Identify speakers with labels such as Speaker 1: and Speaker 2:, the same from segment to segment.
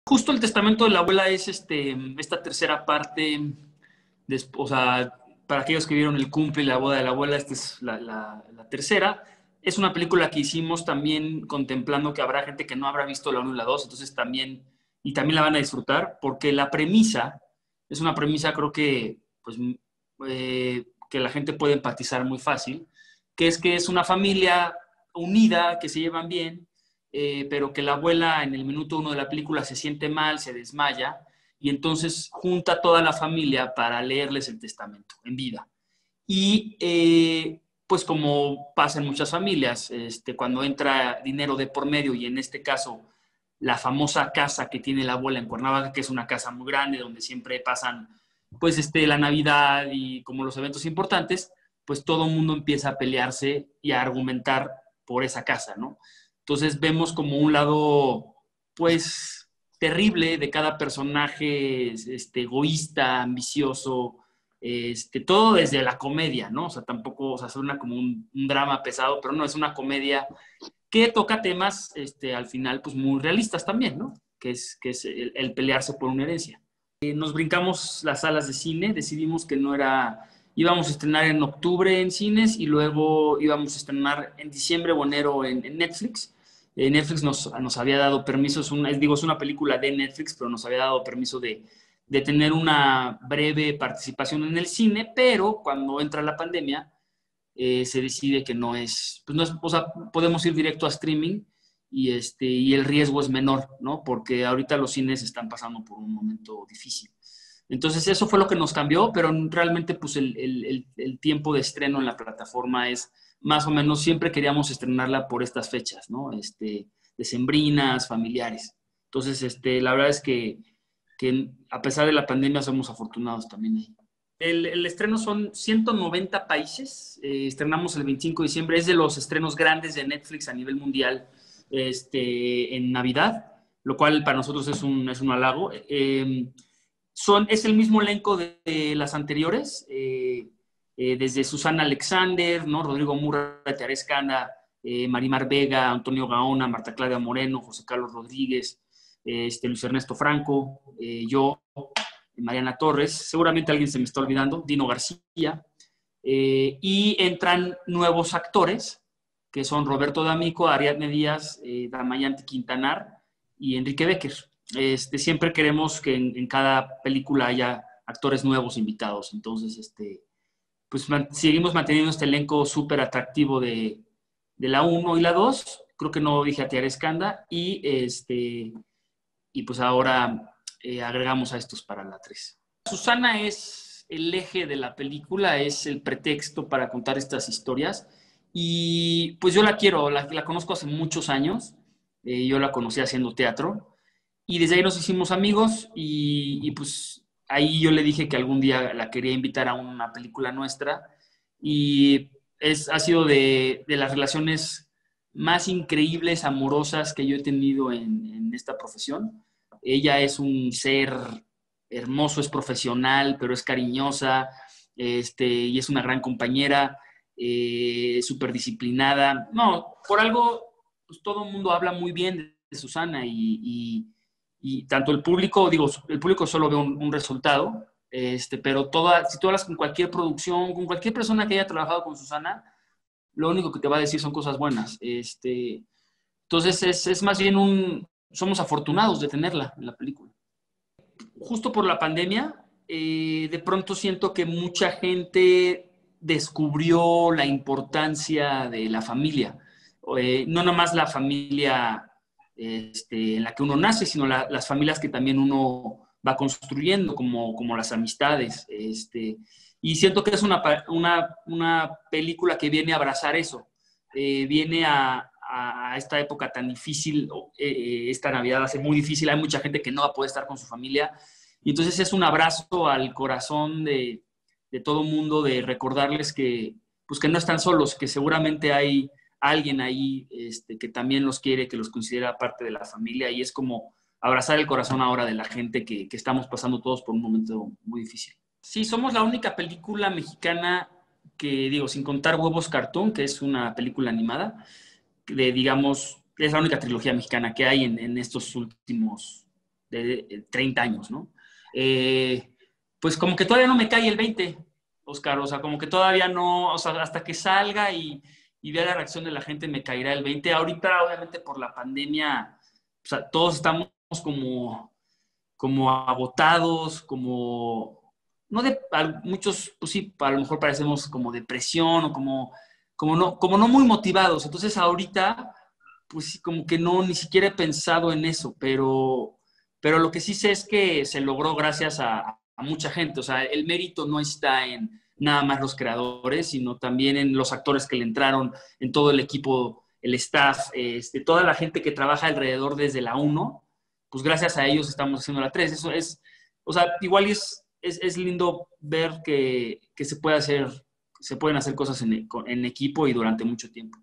Speaker 1: Justo el testamento de la abuela es esta tercera parte, o sea, para aquellos que vieron El cumple y la boda de la abuela, esta es la tercera. Es una película que hicimos también contemplando que habrá gente que no habrá visto la 1 y la 2, entonces también la van a disfrutar, porque la premisa es una premisa, creo que, pues, que la gente puede empatizar muy fácil, que es una familia unida, que se llevan bien, pero que la abuela en el minuto 1 de la película se siente mal, se desmaya, y entonces junta a toda la familia para leerles el testamento en vida. Y pues como pasa en muchas familias, cuando entra dinero de por medio, y en este caso la famosa casa que tiene la abuela en Cuernavaca, que es una casa muy grande, donde siempre pasan pues la Navidad y como los eventos importantes, pues todo el mundo empieza a pelearse y a argumentar por esa casa, ¿no? Entonces vemos como un lado, pues, terrible de cada personaje, egoísta, ambicioso, todo desde la comedia, ¿no? O sea, tampoco, o sea, suena como un drama pesado, pero no, es una comedia que toca temas, al final, pues, muy realistas también, ¿no? Que es el pelearse por una herencia. Nos brincamos las salas de cine, decidimos que no era, íbamos a estrenar en octubre en cines y luego íbamos a estrenar en diciembre o enero en Netflix. Netflix nos había dado permiso, es una película de Netflix, pero nos había dado permiso de tener una breve participación en el cine, pero cuando entra la pandemia, se decide que no es, pues no es, o sea, podemos ir directo a streaming y el riesgo es menor, ¿no? Porque ahorita los cines están pasando por un momento difícil. Entonces eso fue lo que nos cambió, pero realmente pues el tiempo de estreno en la plataforma es más o menos, siempre queríamos estrenarla por estas fechas, ¿no? Decembrinas, familiares. Entonces, la verdad es que a pesar de la pandemia somos afortunados también ahí. El estreno son 190 países. Estrenamos el 25 de diciembre. Es de los estrenos grandes de Netflix a nivel mundial en Navidad, lo cual para nosotros es un halago. Es el mismo elenco de las anteriores, desde Susana Alexander, ¿no? Rodrigo Murray, Teresa Canda, Marimar Vega, Antonio Gaona, Marta Claudia Moreno, José Carlos Rodríguez, Luis Ernesto Franco, yo, Mariana Torres, seguramente alguien se me está olvidando, Dino García, y entran nuevos actores, que son Roberto D'Amico, Ariadne Díaz, Damayanti Quintanar y Enrique Becker. Siempre queremos que en cada película haya actores nuevos invitados, entonces pues seguimos manteniendo este elenco súper atractivo de la 1 y la 2. Creo que no dije a Tiara Escanda, y pues ahora agregamos a estos para la 3. Susana es el eje de la película, es el pretexto para contar estas historias. Y pues yo la quiero, la conozco hace muchos años. Yo la conocí haciendo teatro. Y desde ahí nos hicimos amigos y pues ahí yo le dije que algún día la quería invitar a una película nuestra. Y ha sido de las relaciones más increíbles, amorosas que yo he tenido en esta profesión. Ella es un ser hermoso, es profesional, pero es cariñosa, y es una gran compañera, súper disciplinada. No, por algo, pues todo el mundo habla muy bien de Susana y tanto el público, digo, el público solo ve un resultado, pero si tú hablas con cualquier producción, con cualquier persona que haya trabajado con Susana, lo único que te va a decir son cosas buenas. Entonces es más bien somos afortunados de tenerla en la película. Justo por la pandemia, de pronto siento que mucha gente descubrió la importancia de la familia. No nomás la familia en la que uno nace, sino las familias que también uno va construyendo, como las amistades. Y siento que es una película que viene a abrazar eso. Viene a esta época tan difícil, esta Navidad va a ser muy difícil, hay mucha gente que no va a poder estar con su familia, y entonces es un abrazo al corazón de todo mundo, de recordarles pues que no están solos, que seguramente hay alguien ahí que también los quiere, que los considera parte de la familia, y es como abrazar el corazón ahora de la gente que estamos pasando todos por un momento muy difícil. Sí, somos la única película mexicana que, digo, sin contar Huevos Cartoon, que es una película animada, digamos, es la única trilogía mexicana que hay en estos últimos de 30 años, ¿no? Pues como que todavía no me cae el 20, Oscar, o sea, como que todavía no, o sea, hasta que salga y vea la reacción de la gente me caerá el 20. Ahorita, obviamente, por la pandemia, o sea, todos estamos como agotados, como, no de, muchos, pues sí, a lo mejor parecemos como depresión o como no muy motivados. Entonces ahorita, pues sí, como que no, ni siquiera he pensado en eso, pero lo que sí sé es que se logró gracias a mucha gente. O sea, el mérito no está en nada más los creadores, sino también en los actores que le entraron, en todo el equipo, el staff, toda la gente que trabaja alrededor desde la uno, pues gracias a ellos estamos haciendo la 3. Eso es, o sea, igual es lindo ver que se puede hacer, se pueden hacer cosas en equipo y durante mucho tiempo.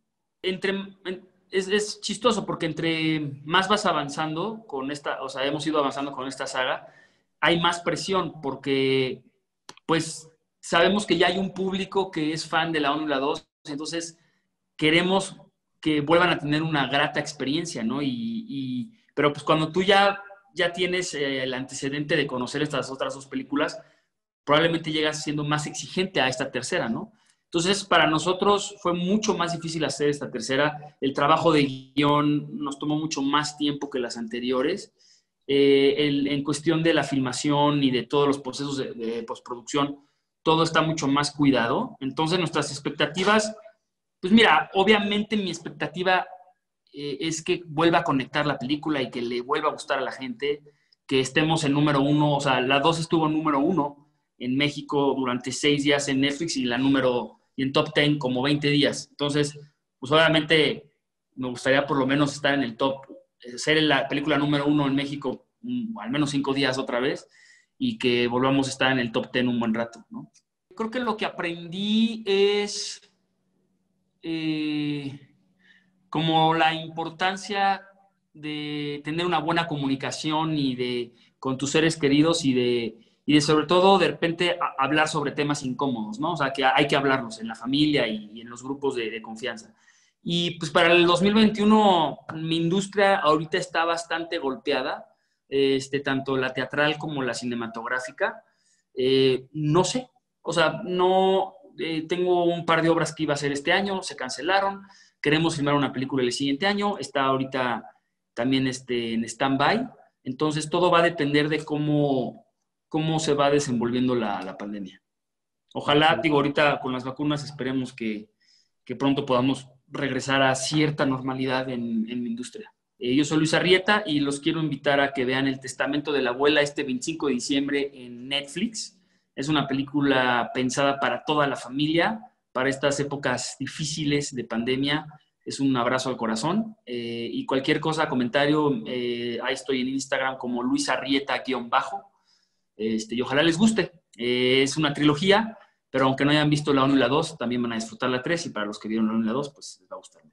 Speaker 1: Es chistoso porque entre más vas avanzando con esta, o sea, hemos ido avanzando con esta saga, hay más presión porque, pues, sabemos que ya hay un público que es fan de la 1 y la 2, entonces queremos que vuelvan a tener una grata experiencia, ¿no? Pero pues cuando tú ya tienes el antecedente de conocer estas otras dos películas, probablemente llegas siendo más exigente a esta tercera, ¿no? Entonces, para nosotros fue mucho más difícil hacer esta tercera. El trabajo de guión nos tomó mucho más tiempo que las anteriores. En cuestión de la filmación y de todos los procesos de postproducción, todo está mucho más cuidado. Entonces, nuestras expectativas, pues mira, obviamente mi expectativa es que vuelva a conectar la película y que le vuelva a gustar a la gente, que estemos en número uno. O sea, la 2 estuvo en número uno en México durante 6 días en Netflix y en Top 10 como 20 días. Entonces, pues obviamente me gustaría por lo menos estar en el top, ser la película número uno en México al menos 5 días otra vez y que volvamos a estar en el top 10 un buen rato, ¿no? Creo que lo que aprendí es como la importancia de tener una buena comunicación con tus seres queridos y de sobre todo de repente hablar sobre temas incómodos, ¿no? O sea, que hay que hablarlos en la familia y en los grupos de confianza. Y pues para el 2021 mi industria ahorita está bastante golpeada, tanto la teatral como la cinematográfica. No sé, o sea, no, tengo un par de obras que iba a hacer este año, se cancelaron. Queremos filmar una película el siguiente año, está ahorita también en stand-by. Entonces, todo va a depender de cómo se va desenvolviendo la pandemia. Ojalá, digo, ahorita con las vacunas esperemos que pronto podamos regresar a cierta normalidad en la industria. Yo soy Luis Arrieta y los quiero invitar a que vean El Testamento de la Abuela este 25 de diciembre en Netflix. Es una película pensada para toda la familia, para estas épocas difíciles de pandemia. Es un abrazo al corazón. Y cualquier cosa, comentario, ahí estoy en Instagram como Luis Arrieta-bajo. Y ojalá les guste. Es una trilogía, pero aunque no hayan visto la 1 y la 2, también van a disfrutar la 3 y para los que vieron la 1 y la 2, pues les va a gustar.